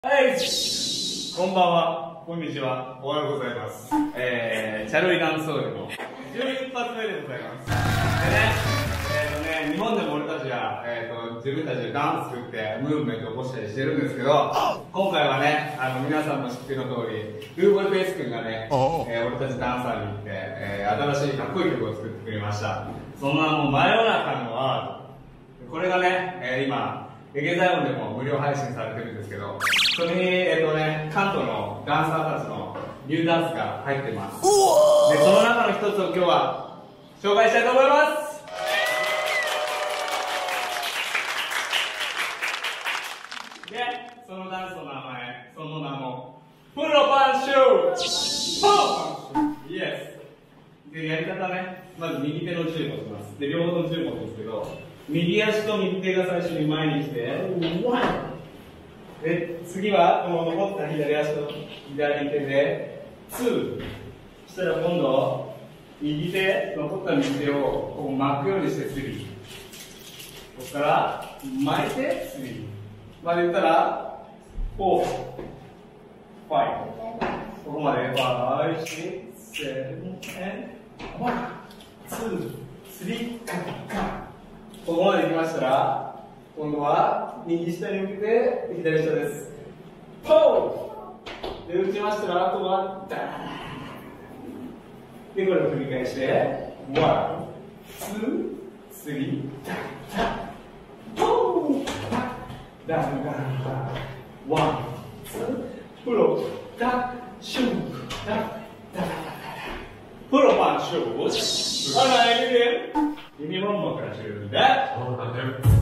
はい、こんばんは、こんにちは、おはようございます。JAtoJAダンスオールの11発目でございます。でね、日本でも俺たちが、自分たちでダンス作ってムーブメントを起こしたりしてるんですけど、今回はね、皆さんも知ってる通り、ルーボイベース君がね、俺たちダンサーに行って、新しいかっこいい曲を作ってくれました。その名も真夜中のアート。これがね、今、エゲザイオンでも無料配信されてるんですけど、それに、関東のダンサーたちのニューダンスが入ってます。で、その中の一つを今日は紹介したいと思います。で、そのダンスの名前、その名も、プロパンショー！ポン！イエス！で、やり方ね、まず右手の銃を持ちます。で、両方の銃を持つんですけど、右足と右手が最初に前に来て、で、次は、この残った左足と左手で、2。そしたら今度、右手、残った右手をこう巻くようにして3。ここから巻いて3。まで言ったら、4、5。ここまで、5、6、7、8、1、2、3、ここまで行きましたら、今度は右下に向けて左下です。ポーで打ちましたら、あとはダーンで、これを繰り返して、1、2、3、ダンポーダンダンダン1、2、プロダンシューダンダンプロパンシューGive me one more crash. That.